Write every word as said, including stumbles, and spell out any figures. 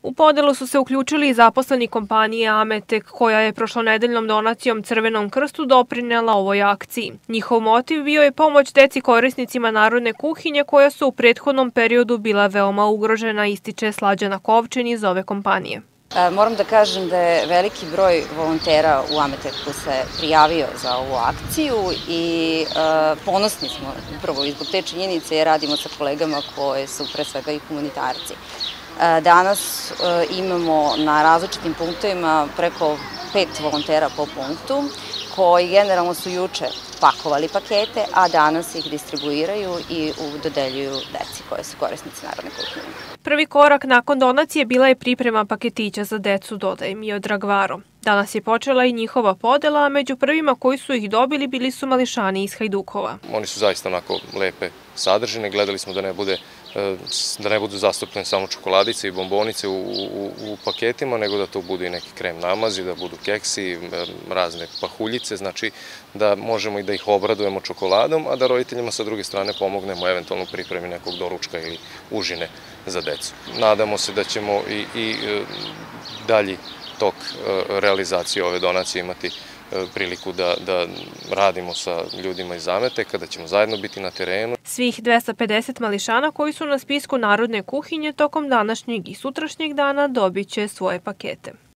U podelu su se uključili i zaposleni kompanije Ametek, koja je prošlonedeljnom donacijom Crvenom krstu doprinela ovoj akciji. Njihov motiv bio je pomoć deci korisnicima narodne kuhinje koja su u prethodnom periodu bila veoma ugrožena, ističe Slađana Kovčin iz ove kompanije. Moram da kažem da je veliki broj volontera u Ameteku se prijavio za ovu akciju i ponosni smo upravo i zbog te činjenice jer radimo sa kolegama koje su pre svega i humanitarci. Danas imamo na različitim punktovima preko pet volontera po punktu koji generalno su juče pakovali pakete, a danas ih distribuiraju i dodeljuju deci koje su korisnici narodne kuhinje. Prvi korak nakon donacije bila je priprema paketića za decu, dodaje Miodrag Varo. Danas je počela i njihova podela, a među prvima koji su ih dobili bili su mališani iz Hajdukova. Oni su zaista onako lepe sadržine, gledali smo da ne bude da ne budu zastupljene samo čokoladice i bombonice u, u, u paketima, nego da to budu i neki krem namazi, da budu keksi, razne pahuljice, znači da možemo i da ih obradujemo čokoladom, a da roditeljima sa druge strane pomognemo eventualno pripremi nekog doručka ili užine za decu. Nadamo se da ćemo i, i dalji tok realizacije ove donacije imati priliku da, da radimo sa ljudima iz Ameteka, da ćemo zajedno biti na terenu. Svih dvesta pedeset mališana koji su na spisku narodne kuhinje tokom današnjeg i sutrašnjeg dana dobit će svoje pakete.